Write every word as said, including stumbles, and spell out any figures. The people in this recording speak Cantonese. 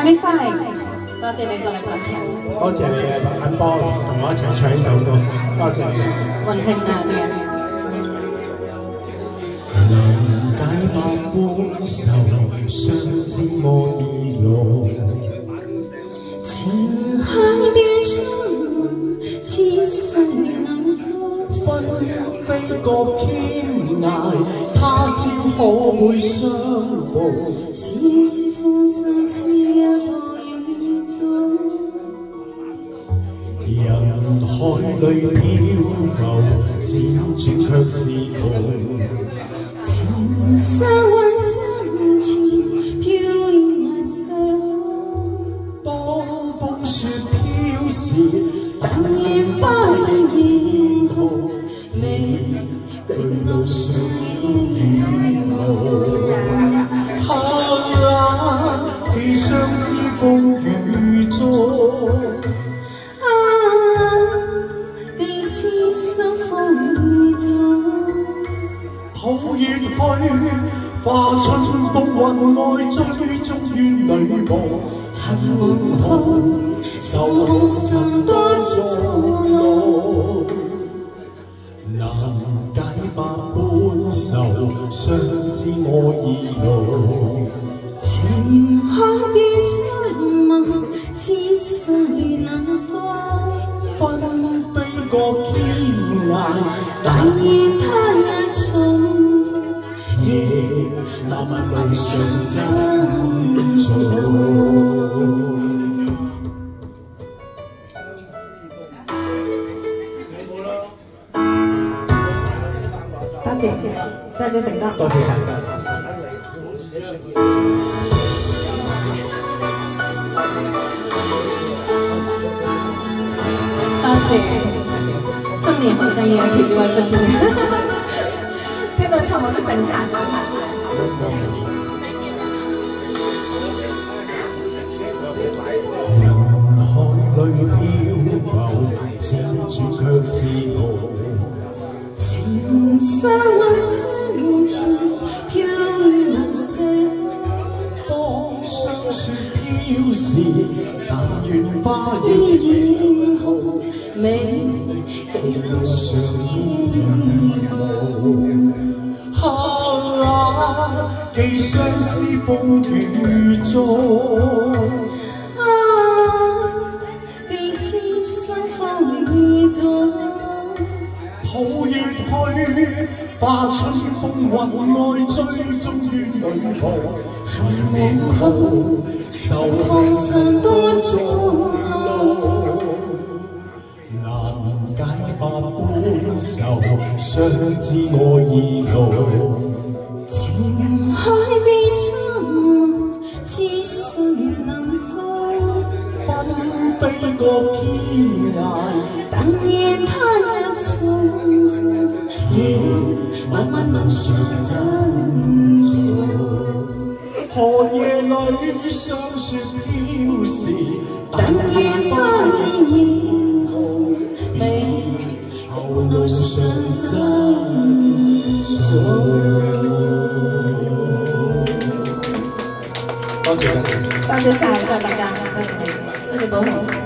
Happy Five， 多謝你過嚟捧場。 多謝你啊，肯幫同我一齊唱呢首歌，多謝你。 雲聽啊，真係。 能解百般愁，相知我意濃。 情海變成似水能風， 分飛過天涯，他朝可會相逢？ 笑是風霜似一個雨中， 人海裏漂浮，輾轉卻是夢。 情深溫深處飄於晚上， 當風雪飄時， 但願花兒紅，未對路上雨霧。 啊，既相思風雨中， 啊，既痴心風雨中。 抱月去，化春風雲外，追蹤於女夢。 恨夢空，愁空心多阻路。 難解百般愁，相知我意濃。 情海變蒼茫，似水能風。 分飛過天涯， 但願他日重逢，夜漫漫路上珍重。多謝，多謝成哥， 多謝成哥。 多謝，中年好聲音嘅其中一位中年，聽到錯我都震嚇咗。 人海裏漂浮，輾轉卻是夢。 情深溫深處飄於晚上， 當霜雪飄時，但願花依亦然紅，未對路上雨霧。 啊，既相思風雨中， 啊，既痴心風雨中。 抱月去，化春風雲外，追蹤於女夢。 恨夢空，愁空心多阻路。 難解百般愁，相知我意濃。 情海變蒼茫，似水能風。 分飛過天涯， 但願他日重逢，夜漫漫路上珍重。 寒夜裏霜雪飄時， 但願花兒紅，未後路上珍重。 多謝大家， 多謝晒，多謝大家，多謝你，多謝寶紅。